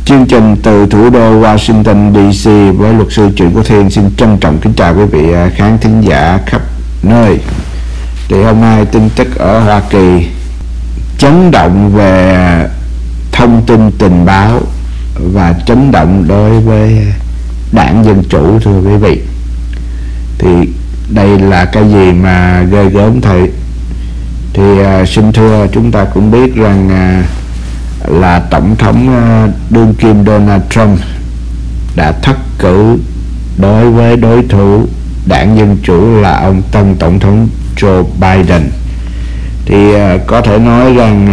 Chương trình từ thủ đô Washington DC với luật sư Trịnh Quốc Thiên xin trân trọng kính chào quý vị khán thính giả khắp nơi. Thì hôm nay tin tức ở Hoa Kỳ chấn động về thông tin tình báo và chấn động đối với đảng Dân Chủ, thưa quý vị. Thì đây là cái gì mà ghê gớm thầy? Thì xin thưa, chúng ta cũng biết rằng là Tổng thống đương kim Donald Trump đã thất cử đối với đối thủ đảng Dân Chủ là ông tân Tổng thống Joe Biden. Thì có thể nói rằng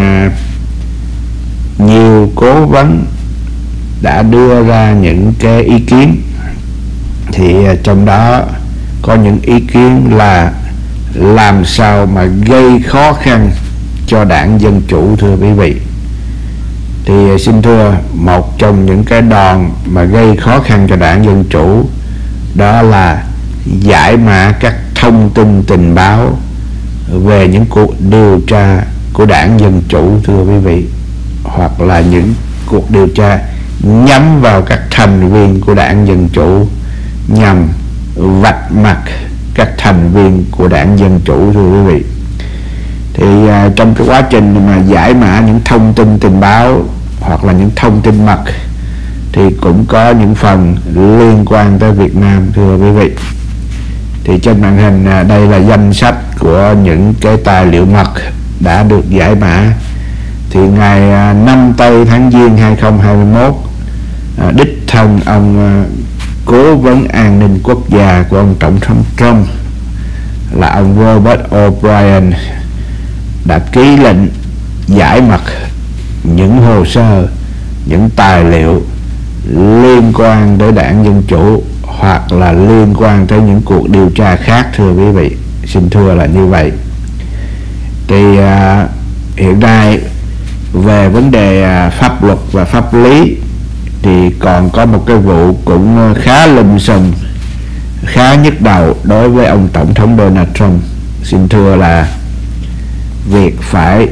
nhiều cố vấn đã đưa ra những cái ý kiến. Thì trong đó có những ý kiến là làm sao mà gây khó khăn cho đảng Dân Chủ, thưa quý vị. Thì xin thưa, một trong những cái đòn mà gây khó khăn cho đảng Dân Chủ đó là giải mã các thông tin tình báo về những cuộc điều tra của đảng Dân Chủ, thưa quý vị, hoặc là những cuộc điều tra nhắm vào các thành viên của đảng Dân Chủ nhằm vạch mặt các thành viên của đảng Dân Chủ, thưa quý vị. Thì trong cái quá trình mà giải mã những thông tin tình báo hoặc là những thông tin mật thì cũng có những phần liên quan tới Việt Nam, thưa quý vị. Thì trên màn hình đây là danh sách của những cái tài liệu mật đã được giải mã. Thì ngày 5 tây tháng Giêng 2021, đích thân ông cố vấn an ninh quốc gia của ông Tổng thống Trump là ông Robert O'Brien đã ký lệnh giải mật những hồ sơ, những tài liệu liên quan tới đảng Dân Chủ hoặc là liên quan tới những cuộc điều tra khác, thưa quý vị. Xin thưa là như vậy. Thì hiện nay về vấn đề pháp luật và pháp lý thì còn có một cái vụ cũng khá lùm xùm, khá nhức đầu đối với ông Tổng thống Donald Trump. Xin thưa là việc phải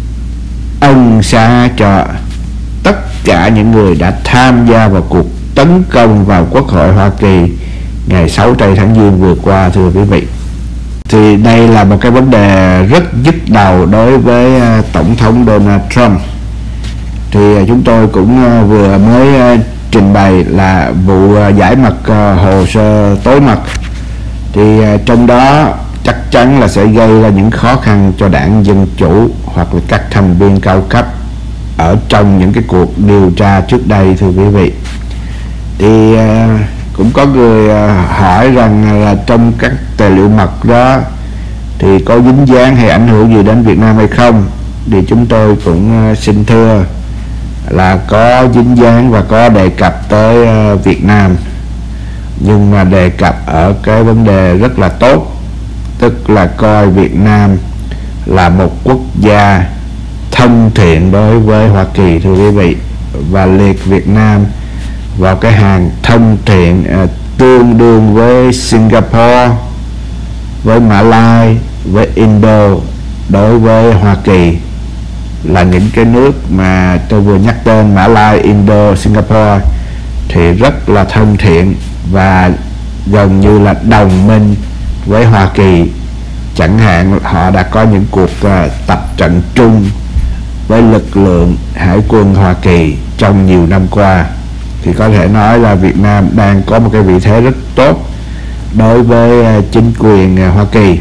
ân xá cho tất cả những người đã tham gia vào cuộc tấn công vào Quốc hội Hoa Kỳ ngày 6 tây tháng Giêng vừa qua, thưa quý vị. Thì đây là một cái vấn đề rất nhức đầu đối với Tổng thống Donald Trump. Thì chúng tôi cũng vừa mới trình bày là vụ giải mật hồ sơ tối mật. Thì trong đó chắc chắn là sẽ gây ra những khó khăn cho đảng Dân Chủ hoặc là các thành viên cao cấp ở trong những cái cuộc điều tra trước đây, thưa quý vị. Thì cũng có người hỏi rằng là trong các tài liệu mật đó thì có dính dáng hay ảnh hưởng gì đến Việt Nam hay không. Thì chúng tôi cũng xin thưa là có dính dáng và có đề cập tới Việt Nam, nhưng mà đề cập ở cái vấn đề rất là tốt, tức là coi Việt Nam là một quốc gia thân thiện đối với Hoa Kỳ, thưa quý vị, và liệt Việt Nam vào cái hàng thân thiện tương đương với Singapore, với Mã Lai, với Indo đối với Hoa Kỳ, là những cái nước mà tôi vừa nhắc tên, Mã Lai, Indo, Singapore, thì rất là thân thiện và gần như là đồng minh với Hoa Kỳ. Chẳng hạn họ đã có những cuộc tập trận chung với lực lượng hải quân Hoa Kỳ trong nhiều năm qua. Thì có thể nói là Việt Nam đang có một cái vị thế rất tốt đối với chính quyền Hoa Kỳ.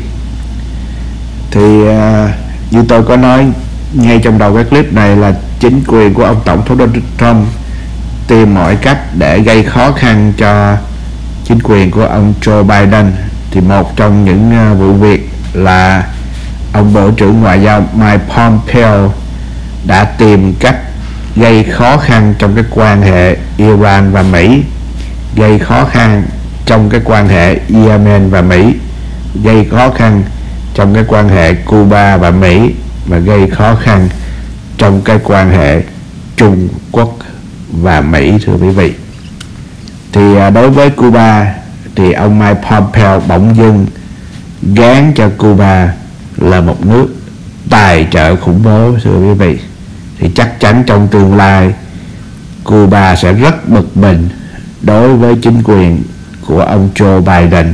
Thì như tôi có nói ngay trong đầu cái clip này là chính quyền của ông Tổng thống Donald Trump tìm mọi cách để gây khó khăn cho chính quyền của ông Joe Biden. Thì một trong những vụ việc là ông Bộ trưởng Ngoại giao Mike Pompeo đã tìm cách gây khó khăn trong cái quan hệ Iran và Mỹ, gây khó khăn trong cái quan hệ Yemen và Mỹ, gây khó khăn trong cái quan hệ Cuba và Mỹ, và gây khó khăn trong cái quan hệ Trung Quốc và Mỹ, thưa quý vị. Thì đối với Cuba thì ông Mike Pompeo bỗng dưng gán cho Cuba là một nước tài trợ khủng bố, thưa quý vị. Thì chắc chắn trong tương lai Cuba sẽ rất bực mình đối với chính quyền của ông Joe Biden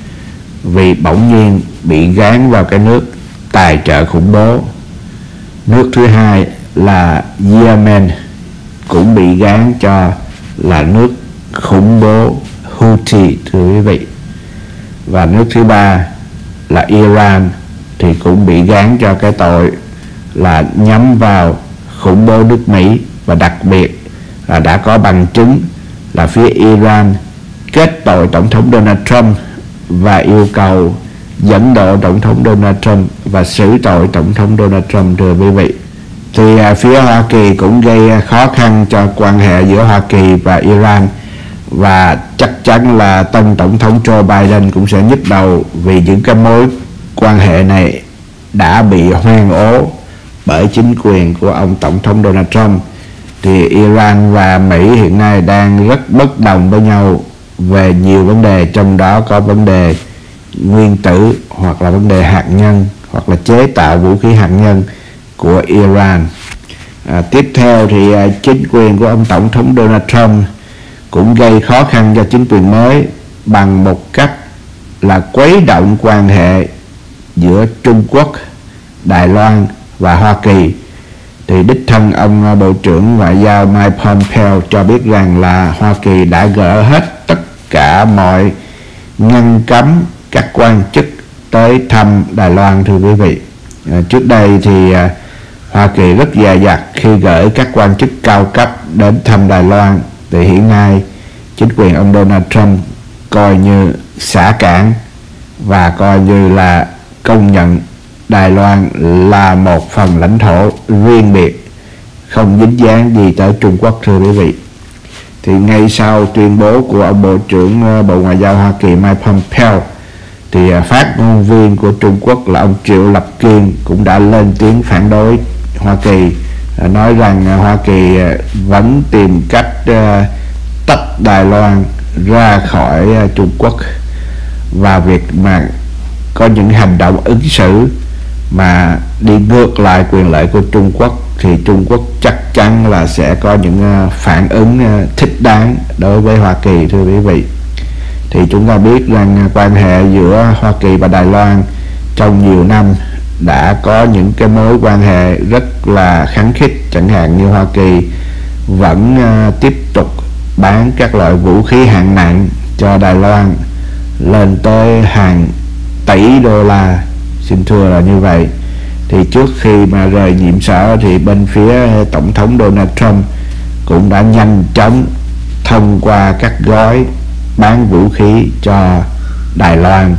vì bỗng nhiên bị gán vào cái nước tài trợ khủng bố. Nước thứ hai là Yemen cũng bị gán cho là nước khủng bố Houthi, thưa quý vị. Và nước thứ ba là Iran thì cũng bị gán cho cái tội là nhắm vào khủng bố nước Mỹ, và đặc biệt là đã có bằng chứng là phía Iran kết tội Tổng thống Donald Trump và yêu cầu dẫn độ Tổng thống Donald Trump và xử tội Tổng thống Donald Trump, thưa quý vị. Thì phía Hoa Kỳ cũng gây khó khăn cho quan hệ giữa Hoa Kỳ và Iran, và chắc chắn là tân Tổng thống Joe Biden cũng sẽ nhức đầu vì những cái mối quan hệ này đã bị hoen ố bởi chính quyền của ông Tổng thống Donald Trump. Thì Iran và Mỹ hiện nay đang rất bất đồng với nhau về nhiều vấn đề, trong đó có vấn đề nguyên tử hoặc là vấn đề hạt nhân hoặc là chế tạo vũ khí hạt nhân của Iran. Tiếp theo thì chính quyền của ông Tổng thống Donald Trump cũng gây khó khăn cho chính quyền mới bằng một cách là khuấy động quan hệ giữa Trung Quốc, Đài Loan và Hoa Kỳ. Thì đích thân ông Bộ trưởng Ngoại giao Mike Pompeo cho biết rằng là Hoa Kỳ đã gỡ hết tất cả mọi ngăn cấm các quan chức tới thăm Đài Loan, thưa quý vị. Trước đây thì Hoa Kỳ rất dè dặt khi gửi các quan chức cao cấp đến thăm Đài Loan. Thì hiện nay chính quyền ông Donald Trump coi như xả cản và coi như là công nhận Đài Loan là một phần lãnh thổ riêng biệt, không dính dáng gì tới Trung Quốc, thưa quý vị. Thì ngay sau tuyên bố của ông Bộ trưởng Bộ Ngoại giao Hoa Kỳ Mike Pompeo thì phát ngôn viên của Trung Quốc là ông Triệu Lập Kiên cũng đã lên tiếng phản đối Hoa Kỳ, nói rằng Hoa Kỳ vẫn tìm cách tách Đài Loan ra khỏi Trung Quốc, và việc mà có những hành động ứng xử mà đi ngược lại quyền lợi của Trung Quốc thì Trung Quốc chắc chắn là sẽ có những phản ứng thích đáng đối với Hoa Kỳ, thưa quý vị. Thì chúng ta biết rằng quan hệ giữa Hoa Kỳ và Đài Loan trong nhiều năm đã có những cái mối quan hệ rất là khăng khít, chẳng hạn như Hoa Kỳ vẫn tiếp tục bán các loại vũ khí hạng nặng cho Đài Loan lên tới hàng tỷ đô la, xin thưa là như vậy. Thì trước khi mà rời nhiệm sở thì bên phía Tổng thống Donald Trump cũng đã nhanh chóng thông qua các gói bán vũ khí cho Đài Loan,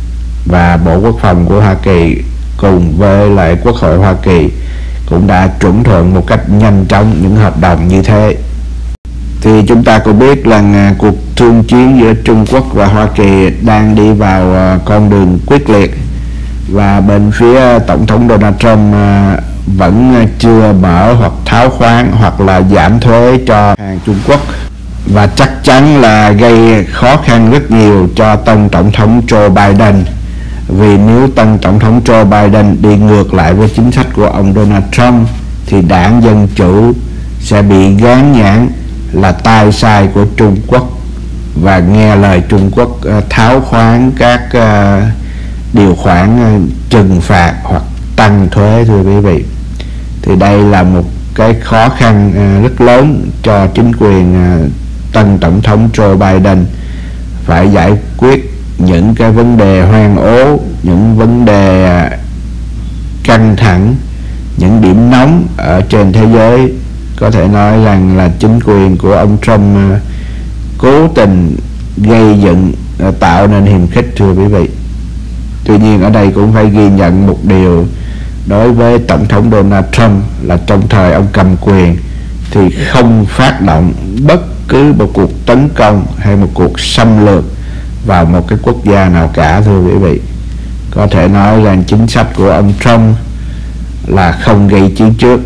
và Bộ Quốc phòng của Hoa Kỳ cùng với lại Quốc hội Hoa Kỳ cũng đã chuẩn thuận một cách nhanh chóng những hợp đồng như thế. Thì chúng ta cũng biết là cuộc thương chiến giữa Trung Quốc và Hoa Kỳ đang đi vào con đường quyết liệt, và bên phía Tổng thống Donald Trump vẫn chưa mở hoặc tháo khoán hoặc là giảm thuế cho hàng Trung Quốc, và chắc chắn là gây khó khăn rất nhiều cho tân Tổng thống Joe Biden. Vì nếu tân Tổng thống Joe Biden đi ngược lại với chính sách của ông Donald Trump thì đảng Dân Chủ sẽ bị gán nhãn là tay sai của Trung Quốc và nghe lời Trung Quốc tháo khoán các điều khoản trừng phạt hoặc tăng thuế, thưa quý vị. Thì đây là một cái khó khăn rất lớn cho chính quyền tân Tổng thống Joe Biden phải giải quyết những cái vấn đề hoang ố, những vấn đề căng thẳng, những điểm nóng ở trên thế giới. Có thể nói rằng là chính quyền của ông Trump cố tình gây dựng, tạo nên hiềm khích, thưa quý vị. Tuy nhiên ở đây cũng phải ghi nhận một điều đối với Tổng thống Donald Trump là trong thời ông cầm quyền thì không phát động bất cứ một cuộc tấn công hay một cuộc xâm lược vào một cái quốc gia nào cả, thưa quý vị. Có thể nói rằng chính sách của ông Trump là không gây chiến trước.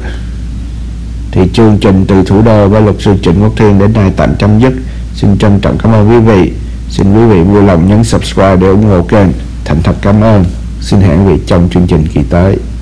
Thì chương trình từ thủ đô với luật sư Trịnh Quốc Thiên đến đây tạm chấm dứt. Xin trân trọng cảm ơn quý vị. Xin quý vị vui lòng nhấn subscribe để ủng hộ kênh. Thành thật cảm ơn. Xin hẹn quý vị trong chương trình kỳ tới.